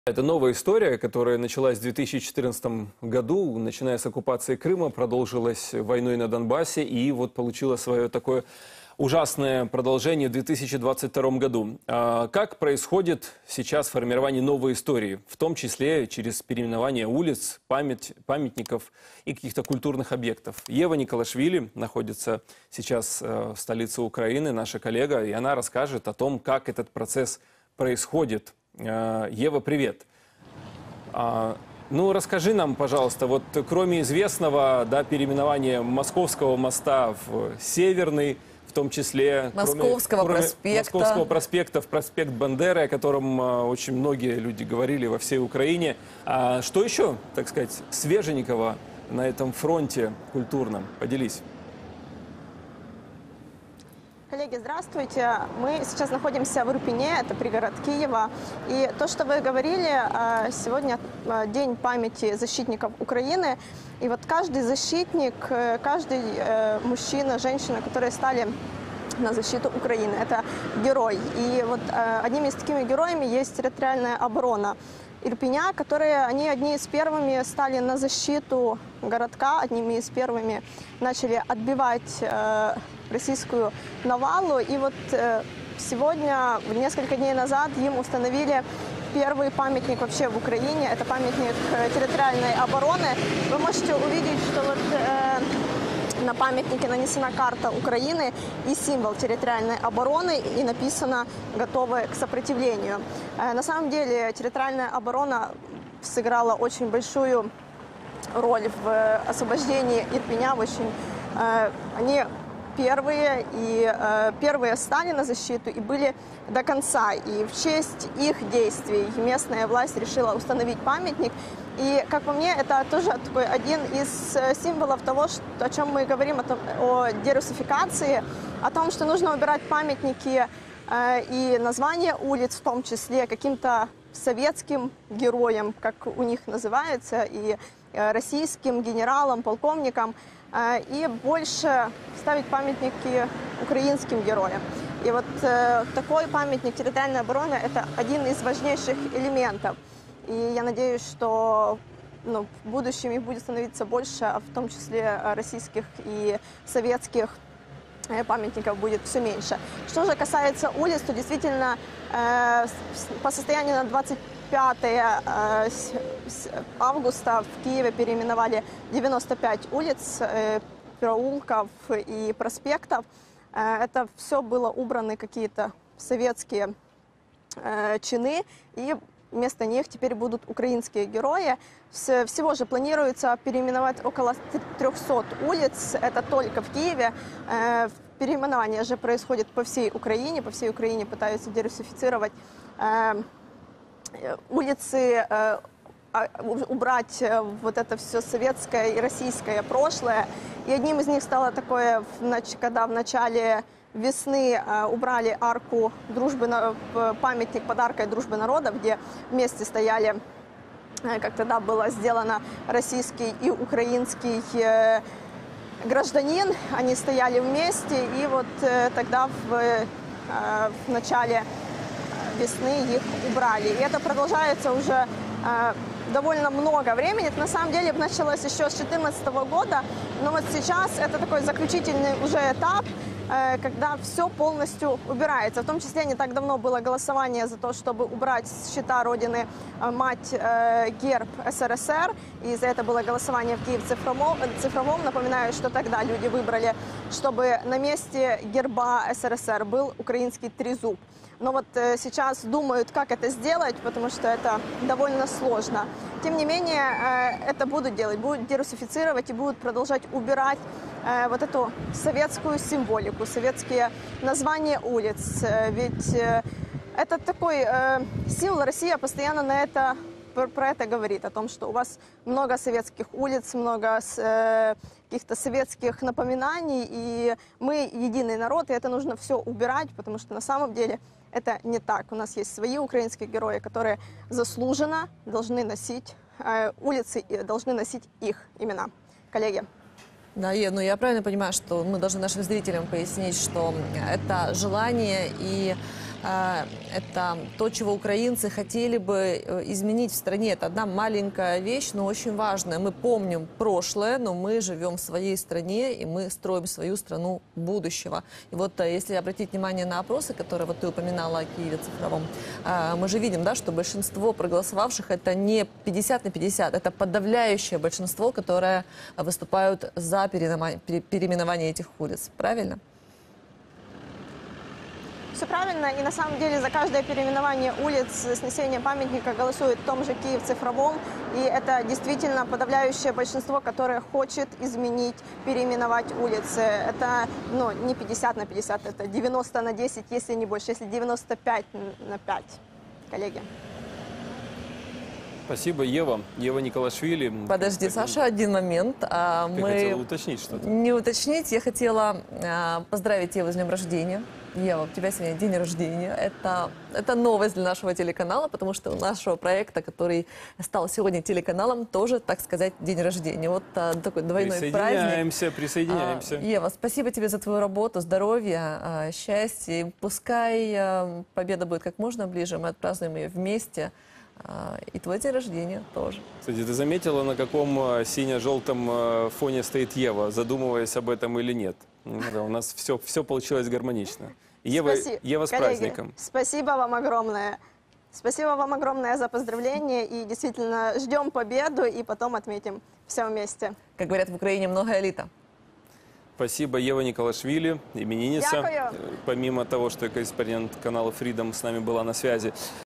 Это новая история, которая началась в 2014 году, начиная с оккупации Крыма, продолжилась войной на Донбассе и вот получила свое такое ужасное продолжение в 2022 году. Как происходит сейчас формирование новой истории, в том числе через переименование улиц, памятников и каких-то культурных объектов? Ева Николашвили находится сейчас в столице Украины, наша коллега, и она расскажет о том, как этот процесс происходит. Ева, привет. Ну, расскажи нам, пожалуйста, вот кроме известного, да, переименования Московского моста в Северный, в том числе Московского проспекта в проспект Бандеры, о котором очень многие люди говорили во всей Украине. Что еще, так сказать, свеженького на этом фронте культурном? Поделись. Коллеги, здравствуйте. Мы сейчас находимся в Ирпене, это пригород Киева. И то, что вы говорили, сегодня День памяти защитников Украины. И вот каждый защитник, каждый мужчина, женщина, которые стали на защиту Украины, это герой. И вот одними из такими героями есть территориальная оборона Ирпеня, которые они одни из первыми стали на защиту городка, одними из первыми начали отбивать российскую навалу. И вот сегодня, несколько дней назад, им установили первый памятник вообще в Украине. Это памятник территориальной обороны. Вы можете увидеть, что вот на памятнике нанесена карта Украины и символ территориальной обороны, и написано «Готовы к сопротивлению». На самом деле территориальная оборона сыграла очень большую роль в освобождении Ирпеня. Они первые стали на защиту и были до конца. И в честь их действий местная власть решила установить памятник. И, как по мне, это тоже такой один из символов того, о чем мы говорим, о дерусификации, о том, что нужно убирать памятники и названия улиц, в том числе каким-то советским героям, как у них называется, и российским генералам, полковникам, и больше ставить памятники украинским героям. И вот такой памятник территориальной обороны – это один из важнейших элементов. И я надеюсь, что в будущем их будет становиться больше, а в том числе российских и советских памятников будет все меньше. Что же касается улиц, то действительно по состоянию на 25 августа в Киеве переименовали 95 улиц, проулков и проспектов. Это все было убраны какие-то советские чины, и вместо них теперь будут украинские герои. Всего же планируется переименовать около 300 улиц, это только в Киеве. Переименование же происходит по всей Украине пытаются дерусифицировать улицы, убрать вот это все советское и российское прошлое. И одним из них стало такое, когда в начале весны убрали арку дружбы, памятник под аркой дружбы народов, где вместе стояли, как тогда было сделано, российский и украинский гражданин. Они стояли вместе, и вот тогда в начале весны их убрали. И это продолжается уже довольно много времени. Это на самом деле началось еще с 2014 года, но вот сейчас это такой заключительный уже этап, когда все полностью убирается. В том числе не так давно было голосование за то, чтобы убрать с щита Родины мать герб СРСР. И за это было голосование в Киев цифровом. Напоминаю, что тогда люди выбрали, чтобы на месте герба СРСР был украинский трезуб. Но вот сейчас думают, как это сделать, потому что это довольно сложно. Тем не менее, это будут делать, будут дерусифицировать и будут продолжать убирать вот эту советскую символику, советские названия улиц. Ведь это такой символ, Россия постоянно про это говорит, о том, что у вас много советских улиц, много каких-то советских напоминаний, и мы единый народ, и это нужно все убирать, потому что на самом деле это не так. У нас есть свои украинские герои, которые заслуженно должны носить улицы, и должны носить их имена. Коллеги. Да, ну я правильно понимаю, что мы должны нашим зрителям пояснить, что это желание и это то, чего украинцы хотели бы изменить в стране. Это одна маленькая вещь, но очень важная. Мы помним прошлое, но мы живем в своей стране, и мы строим свою страну будущего. И вот если обратить внимание на опросы, которые вот ты упоминала о Киеве цифровом, мы же видим, да, что большинство проголосовавших это не 50 на 50, это подавляющее большинство, которое выступают за переименование этих улиц. Правильно? Все правильно, и на самом деле за каждое переименование улиц, снесение памятника голосует в том же Киев цифровом, и это действительно подавляющее большинство, которое хочет изменить, переименовать улицы. Это не 50 на 50, это 90 на 10, если не больше, если 95 на 5, коллеги. Спасибо, Ева. Ева Николашвили. Подожди, Саша, один момент. Ты хотела уточнить что-то? Не уточнить, я хотела поздравить Еву с днем рождения. Ева, у тебя сегодня день рождения. Это новость для нашего телеканала, потому что у нашего проекта, который стал сегодня телеканалом, тоже, так сказать, день рождения. Вот такой двойной праздник. Присоединяемся. Ева, спасибо тебе за твою работу, здоровья, счастья. И пускай победа будет как можно ближе, мы отпразднуем ее вместе. И твой день рождения тоже. Кстати, ты заметила, на каком сине-желтом фоне стоит Ева, задумываясь об этом или нет? Да, у нас все получилось гармонично. Ева, Ева с коллеги, праздником. Спасибо вам огромное. Спасибо вам огромное за поздравления. И действительно ждем победу и потом отметим все вместе. Как говорят в Украине, много элита. Спасибо, Ева Николашвили, именинница. Дякую. Помимо того, что корреспондент канала Freedom с нами была на связи.